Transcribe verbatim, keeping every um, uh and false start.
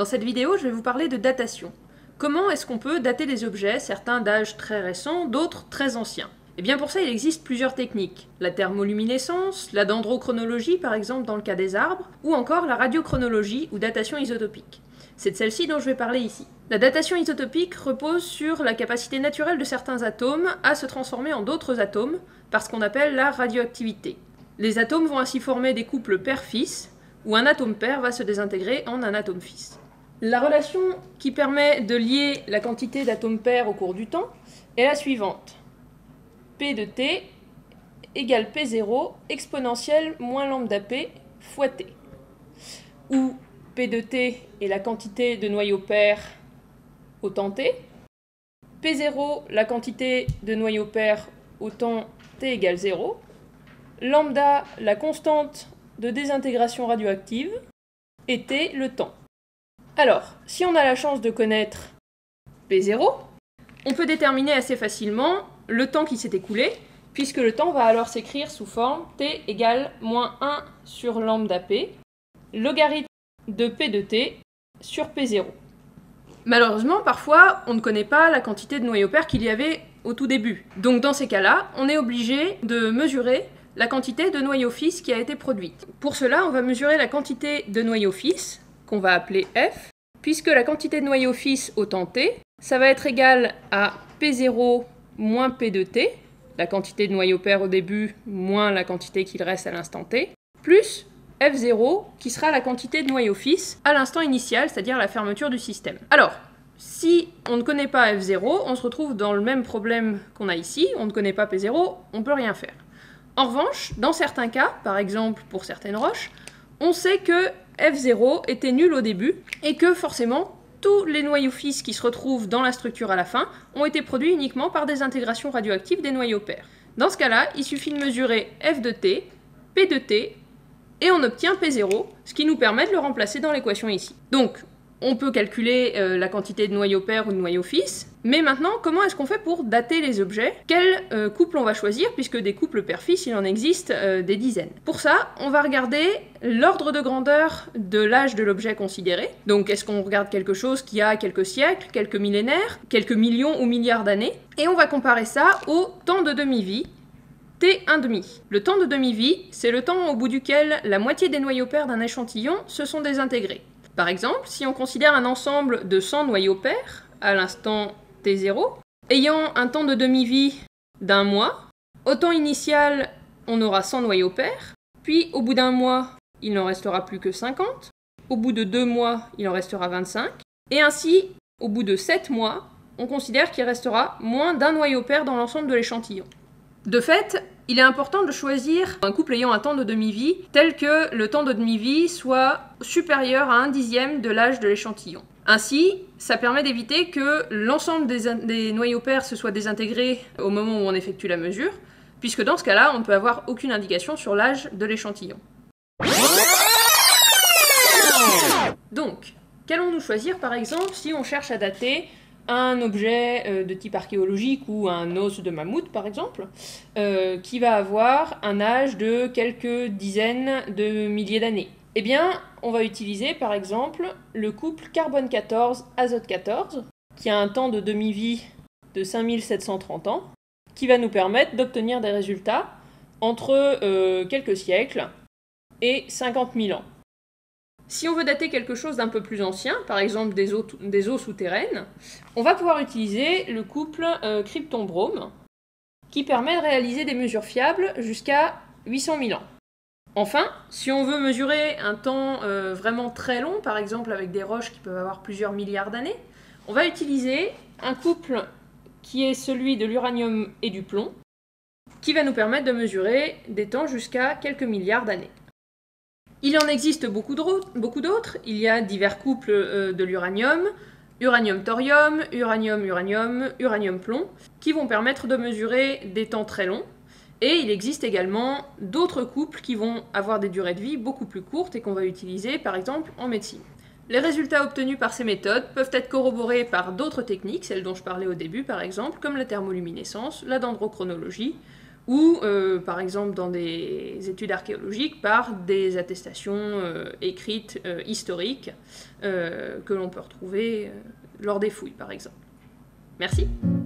Dans cette vidéo, je vais vous parler de datation. Comment est-ce qu'on peut dater des objets, certains d'âge très récent, d'autres très anciens? Et bien pour ça, il existe plusieurs techniques. La thermoluminescence, la dendrochronologie par exemple dans le cas des arbres, ou encore la radiochronologie ou datation isotopique. C'est de celle-ci dont je vais parler ici. La datation isotopique repose sur la capacité naturelle de certains atomes à se transformer en d'autres atomes par ce qu'on appelle la radioactivité. Les atomes vont ainsi former des couples père-fils, où un atome père va se désintégrer en un atome fils. La relation qui permet de lier la quantité d'atomes pairs au cours du temps est la suivante. P de t égale P zéro exponentielle moins lambda P fois T, où P de t est la quantité de noyaux pairs au temps T, P zéro la quantité de noyaux pairs au temps T égale zéro, lambda la constante de désintégration radioactive, et T le temps. Alors, si on a la chance de connaître P zéro, on peut déterminer assez facilement le temps qui s'est écoulé, puisque le temps va alors s'écrire sous forme T égale moins un sur lambda P, logarithme de P de T sur P zéro. Malheureusement, parfois, on ne connaît pas la quantité de noyaux pairs qu'il y avait au tout début. Donc dans ces cas-là, on est obligé de mesurer la quantité de noyaux fils qui a été produite. Pour cela, on va mesurer la quantité de noyaux fils, qu'on va appeler F, puisque la quantité de noyaux fils au temps T, ça va être égal à P zéro moins P de T, la quantité de noyaux pairs au début moins la quantité qu'il reste à l'instant T, plus F zéro, qui sera la quantité de noyaux fils à l'instant initial, c'est-à-dire la fermeture du système. Alors, si on ne connaît pas F zéro, on se retrouve dans le même problème qu'on a ici, on ne connaît pas P zéro, on ne peut rien faire. En revanche, dans certains cas, par exemple pour certaines roches, on sait que F zéro était nul au début et que forcément tous les noyaux fils qui se retrouvent dans la structure à la fin ont été produits uniquement par des intégrations radioactives des noyaux pairs. Dans ce cas-là, il suffit de mesurer F de T, P de T, et on obtient P zéro, ce qui nous permet de le remplacer dans l'équation ici. Donc, on peut calculer euh, la quantité de noyaux pairs ou de noyaux fils, mais maintenant, comment est-ce qu'on fait pour dater les objets? Quel euh, couple on va choisir, puisque des couples père-fils, il en existe euh, des dizaines. Pour ça, on va regarder l'ordre de grandeur de l'âge de l'objet considéré. Donc, est-ce qu'on regarde quelque chose qui a quelques siècles, quelques millénaires, quelques millions ou milliards d'années? Et on va comparer ça au temps de demi-vie, T un demi. Le temps de demi-vie, c'est le temps au bout duquel la moitié des noyaux pairs d'un échantillon se sont désintégrés. Par exemple, si on considère un ensemble de cent noyaux pairs à l'instant T zéro, ayant un temps de demi-vie d'un mois, au temps initial, on aura cent noyaux pairs, puis au bout d'un mois, il n'en restera plus que cinquante, au bout de deux mois, il en restera vingt-cinq, et ainsi, au bout de sept mois, on considère qu'il restera moins d'un noyau pair dans l'ensemble de l'échantillon. De fait, il est important de choisir un couple ayant un temps de demi-vie tel que le temps de demi-vie soit supérieur à un dixième de l'âge de l'échantillon. Ainsi, ça permet d'éviter que l'ensemble des, des noyaux pairs se soit désintégré au moment où on effectue la mesure, puisque dans ce cas-là, on ne peut avoir aucune indication sur l'âge de l'échantillon. Donc, qu'allons-nous choisir par exemple si on cherche à dater un objet de type archéologique ou un os de mammouth par exemple, euh, qui va avoir un âge de quelques dizaines de milliers d'années? Eh bien, on va utiliser par exemple le couple carbone quatorze azote quatorze, qui a un temps de demi-vie de cinq mille sept cent trente ans, qui va nous permettre d'obtenir des résultats entre euh, quelques siècles et cinquante mille ans. Si on veut dater quelque chose d'un peu plus ancien, par exemple des eaux, des eaux souterraines, on va pouvoir utiliser le couple euh, krypton-brome, qui permet de réaliser des mesures fiables jusqu'à huit cent mille ans. Enfin, si on veut mesurer un temps euh, vraiment très long, par exemple avec des roches qui peuvent avoir plusieurs milliards d'années, on va utiliser un couple qui est celui de l'uranium et du plomb, qui va nous permettre de mesurer des temps jusqu'à quelques milliards d'années. Il en existe beaucoup d'autres, il y a divers couples euh, de l'uranium, uranium-thorium, uranium-uranium, uranium-plomb, qui vont permettre de mesurer des temps très longs, et il existe également d'autres couples qui vont avoir des durées de vie beaucoup plus courtes et qu'on va utiliser par exemple en médecine. Les résultats obtenus par ces méthodes peuvent être corroborés par d'autres techniques, celles dont je parlais au début par exemple, comme la thermoluminescence, la dendrochronologie, ou euh, par exemple dans des études archéologiques par des attestations euh, écrites euh, historiques euh, que l'on peut retrouver euh, lors des fouilles par exemple. Merci.